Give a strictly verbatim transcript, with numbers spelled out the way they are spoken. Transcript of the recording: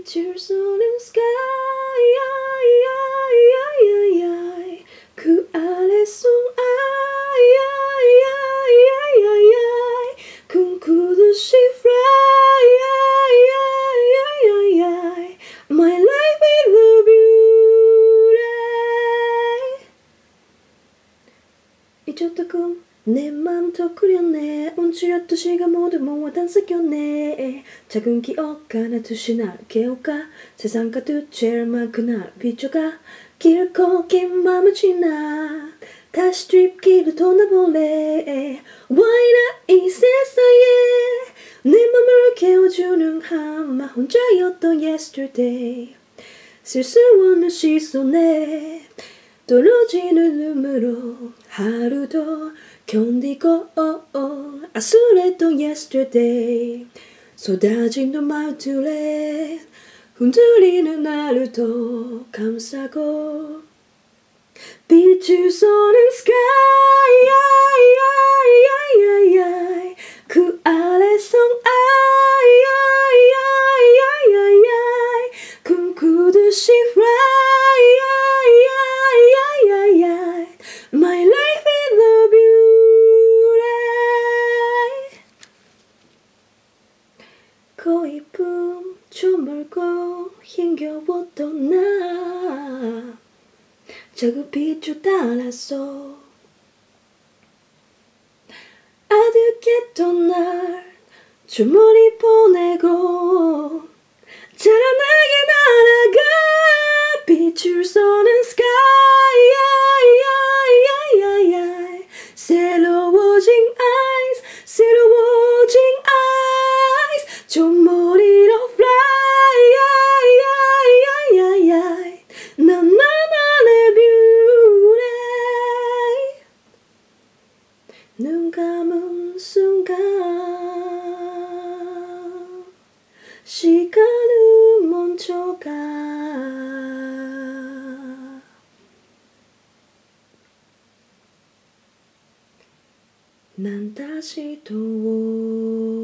Pictures on the sky 그 아래 손 꿈꾸듯이 fly My life is a beauty 잊었다 꿈 내 맘 더 그렸네 움츠렸던 시간 모두 모아 단색였네 작은 기억 하나 둘씩 날 깨울까 세상 가득 제일 많고 날 비춰가 길고 긴 맘을 지나 다시 뒷길을 돌아볼래 Why not 이 세상에 내 맘을 깨워주는 한마 혼자였던 yesterday 쓸 수 없는 시선에 떨어지는 눈으로 하루도 견디고 아슬했던 yesterday 쏟아진 눈물들에 흔들리는 하루도 감싸고 Pictures on the sky 그 아래 성 꿈꾸듯이 fly My life is a beauty 고이쁨 좀 멀고 힘겨웠던 나 작은 빛을 따라서 아득했던 날 주머니 보내고 자라나게 날아가 Pictures on the sky 새로워진 eyes 새로워진 eyes 좀 머리로 fly 난 나만의 beauty 눈 감은 순간 시간은 멈춰가 난 다시 또